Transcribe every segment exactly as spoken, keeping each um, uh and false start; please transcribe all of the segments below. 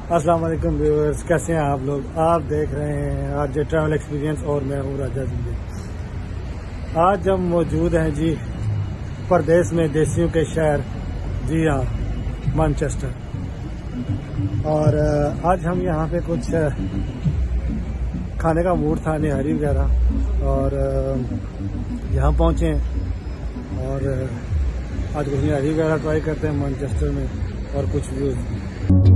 अस्सलाम वालेकुम व्यूअर्स, कैसे हैं आप लोग। आप देख रहे हैं आज ट्रैवल एक्सपीरियंस और मैं हूँ राजा जिंदगी। आज हम मौजूद हैं जी परदेश में देसियों के शहर, जी हाँ मैनचेस्टर। और आज हम यहाँ पे कुछ खाने का मूड था, निहारी वगैरह, और यहाँ पहुँचे हैं और आज कुछ निहारी वगैरह ट्राई करते हैं मैनचेस्टर में और कुछ व्यूज़।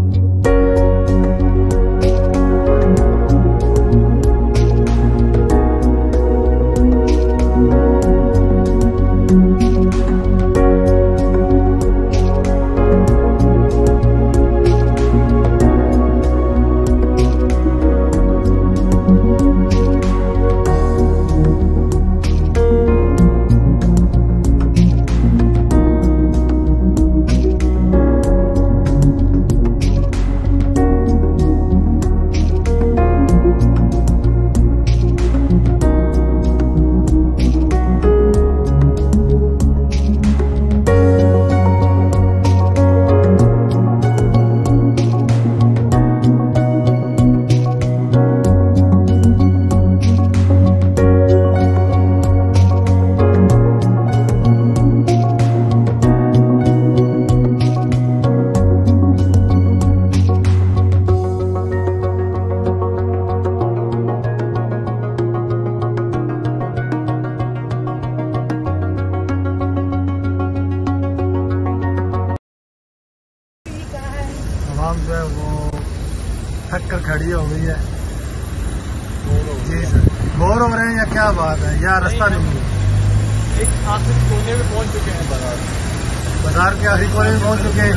जो है वो थक कर खड़ी हो गई है जी सर। बोर हो रहे हैं या क्या बात है, या रास्ता नहीं है। एक आखिरी कोने में पहुंच चुके हैं बाजार बाजार के आखिरी कोने में पहुंच चुके हैं।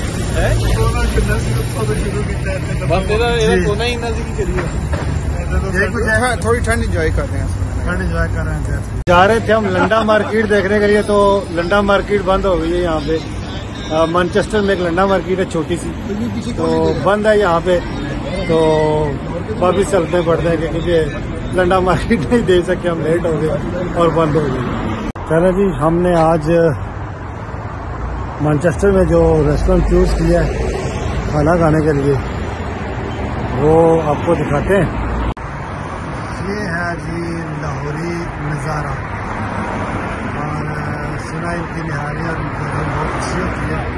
कोना ही नजदीक करिए, कुछ है, थोड़ी ठंड इंजॉय कर रहे हैं। ठंड इंजॉय कर रहे हैं। जा रहे थे हम लंडा मार्केट देखने के लिए, तो लंडा मार्केट बंद हो गई है यहाँ पे। मैनचेस्टर में एक लंडा मार्केट है छोटी सी, तो बंद है यहाँ पे। तो वापिस चलते पड़ते हैं क्योंकि लंडा मार्केट नहीं दे सके, हम लेट हो गए और बंद हो गई। चलो जी, हमने आज मैनचेस्टर में जो रेस्टोरेंट चूज किया है खाना खाने के लिए, वो आपको दिखाते हैं। ये है जी लाहौरी नज़ारा, और सुना इनकी निहारी और इनकी बहुत अच्छी होती है।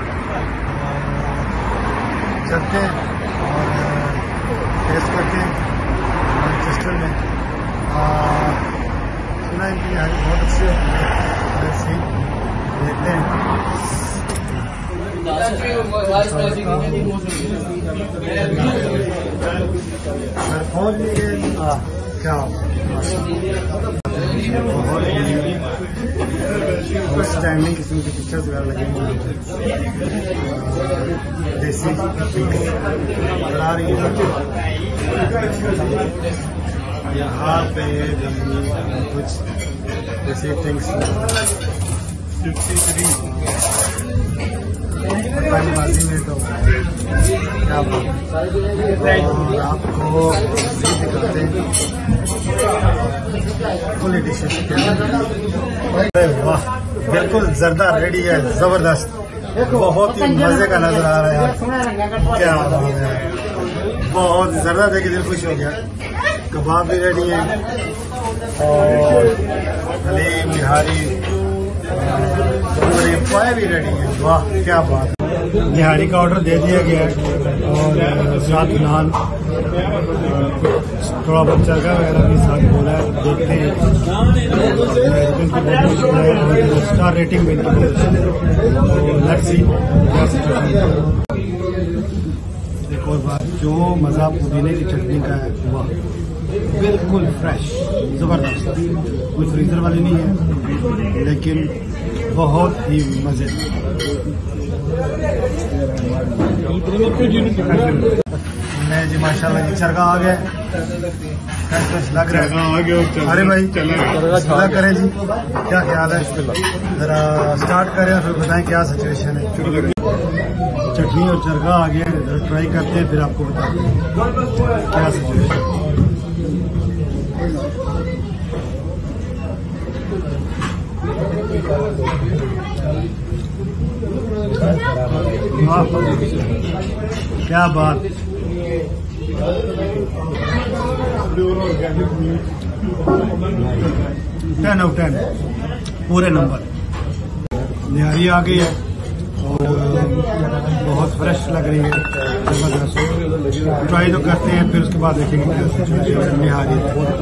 चलते हैं और टेस्ट करते हैं मैनचेस्टर में। सुना इनकी निहारी बहुत अच्छी होती है, ऐसे देखते हैं। सर पहुँच गए, क्या बहुत स्टैंडिंग किस्म की पिक्चर्स वगैरह लगे हुए देसी आ रही है यहाँ पे कुछ देसी थिंग्स बाजी में। तो क्या आपको दिखाते हैं फुल डिशेस। वाह, बिल्कुल जर्दा रेडी है, जबरदस्त, बहुत ही मजे का नजर आ रहा है। क्या बात है, बहुत जर्दा देख के दिल खुश हो गया। कबाब भी रेडी है और हलीम निहारी पाए भी रेडी है। वाह क्या बात है। निहारी का ऑर्डर दे दिया गया है और साथ नान, थोड़ा बहुत चरगा वगैरह भी साथ बोला है। देखते हैं, स्टार रेटिंग में एक और बात, जो मज़ा पुदीने की चटनी का है, वाह बिल्कुल फ्रेश, जबरदस्त, कोई फ्रीजर वाली नहीं है, लेकिन बहुत ही मजे। नहीं जी माशाल्लाह जी, चरगा आ गया, लग रहा है। अरे भाई चला करें जी, क्या ख्याल है, जरा स्टार्ट करें फिर बताएं क्या सिचुएशन है। चटनी और चरगा आ गया, ट्राई करते हैं फिर आपको बताते हैं क्या सिचुएशन। क्या बात। टेन आउट टेन पूरे नंबर। निहारी आ गई है और बहुत फ्रेश लग रही है, जबरदस्त। ट्राई तो करते हैं, फिर उसके बाद देखेंगे क्या सिचुएशन है। निहारी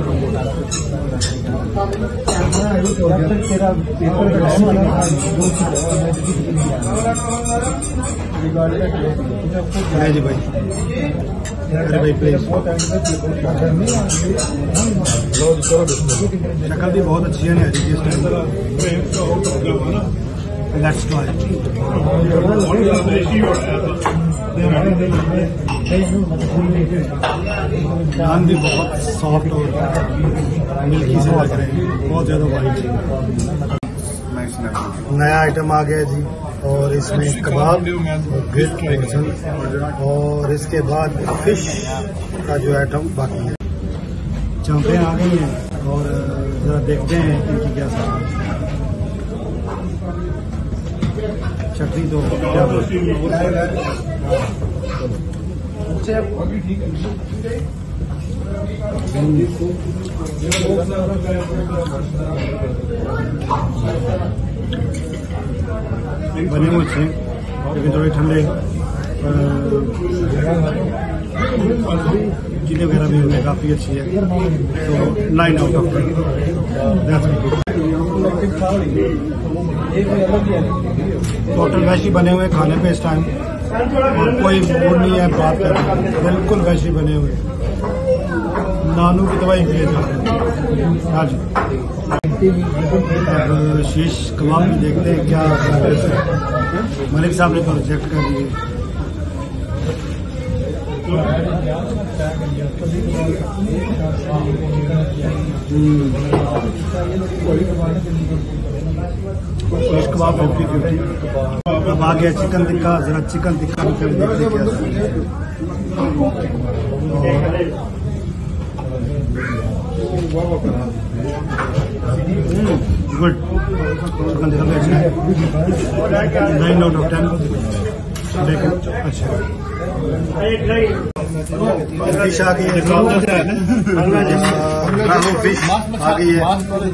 है जी भाई, अरे भाई प्लीज। शक्ल भी बहुत अच्छी है निहारी की इस टाइम। Let's try. नान भी बहुत सॉफ्ट और मिल्की से लग रहे हैं, बहुत ज्यादा वाइट। नया आइटम आ गया जी, और इसमें कबाब और इसके बाद फिश का जो आइटम बाकी है। चांपें आ गई हैं और जरा देखते हैं इनकी क्या साथ। चटनी तो क्या बने हुए थे लेकिन थोड़े ठंडे, चीज़ें वगैरह भी उनमें काफ़ी अच्छी है, तो nine out of ten. Total वैशी बने हुए खाने पे इस टाइम, और कोई मूड नहीं है बात करने, बिल्कुल वैशी बने हुए। नानू की दवाई पिए जाते हैं। हाँ जी, अब शीश कबाब भी देखते हैं क्या है। मलिक साहब ने तो रिजेक्ट कर दिए। शीश कबाब फिफ्टी फिफ्टी। अब आ गया चिकन टिक्का, जरा चिकन टिक्का भी कर देखते क्या। गुड, चिकन टिक्का भी अच्छा है, नाइन आउट ऑफ टेन। लेकिन अच्छा फिश आ गई है, फिश आ गई है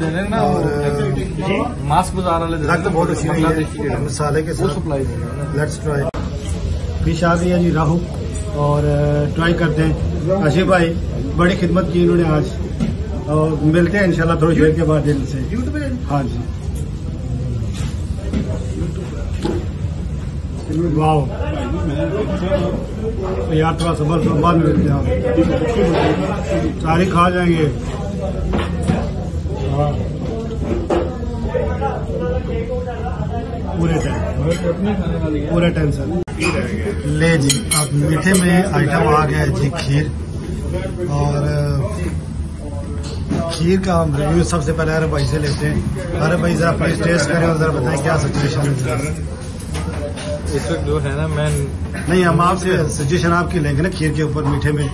और मास्क रख तो बहुत अच्छी है मसाले के साथ। Let's try. फिश आ गई है जी राहू, और ट्राई करते हैं। आशिफ भाई बड़ी खिदमत की इन्होंने आज, और मिलते हैं इंशाल्लाह थोड़ी देर के बाद इनसे। हाँ जी, वाह यार, थोड़ा सबर से बाद में मिलते हैं, सारी खा जाएंगे। पूरे टाइम पूरे टेंशन ले जी। अब मीठे में आइटम आ गया है जी खीर, और खीर का हम रिव्यू सबसे पहले अरे भाई से लेते हैं। अरे भाई जरा प्लीज टेस्ट करें और जरा बताएं क्या सिचुएशन है इस वक्त जो है ना। मैं नहीं, हम आपसे सजेशन आपकी लेंगे ना खीर के ऊपर मीठे में।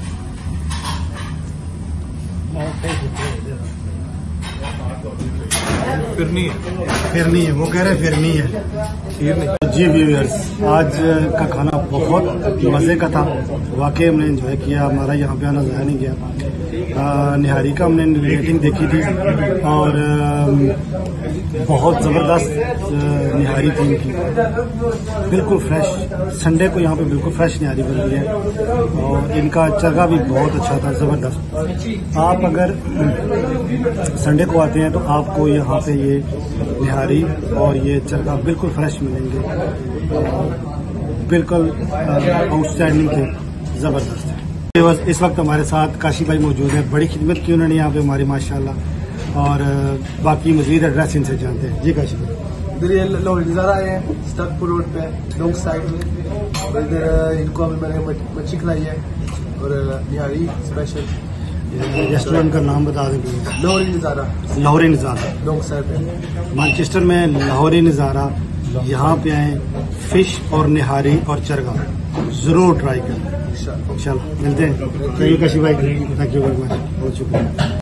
फिरनी है, फिरनी है, वो कह रहे हैं फिरनी है, खीर नहीं। जी व्यूअर्स, आज का खाना बहुत मज़े का था, वाकई हमने एंजॉय किया। हमारा यहाँ पे आना ज़ाया नहीं गया। आ, निहारी का हमने रेटिंग देखी थी, और आ, बहुत ज़बरदस्त निहारी थी इनकी, बिल्कुल फ्रेश। संडे को यहाँ पे बिल्कुल फ्रेश निहारी बन रही है, और इनका चरगा भी बहुत अच्छा था, ज़बरदस्त। आप अगर संडे को आते हैं तो आपको यहाँ पे ये निहारी और ये चरगा बिल्कुल फ्रेश मिलेंगे, बिल्कुल आउटस्टैंडिंग थे, ज़बरदस्त है। बस इस वक्त हमारे साथ काशी भाई मौजूद है, बड़ी खिदमत की उन्होंने यहाँ पे हमारी माशाल्लाह, और बाकी मजीद एड्रेस इनसे जानते हैं। जी काशी भाई, इधर ये लोग नज़ारा आए हैं स्टकपुर रोड पे डोंग साइड में। इधर इनको अभी मैंने मच्छी खिलाई है और निहारी स्पेशल। रेस्टोरेंट का नाम बता दें प्लीज। लाहौरी नज़ारा, लाहौरी नज़ारा, डोंग साइड पे मैनचेस्टर में लाहौरी नज़ारा। यहाँ पे आए, फिश और निहारी और चरगा जरूर ट्राई करें। चलो मिलते हैं। थैंक यू काशी भाई, थैंक यू वेरी मच, बहुत शुक्रिया।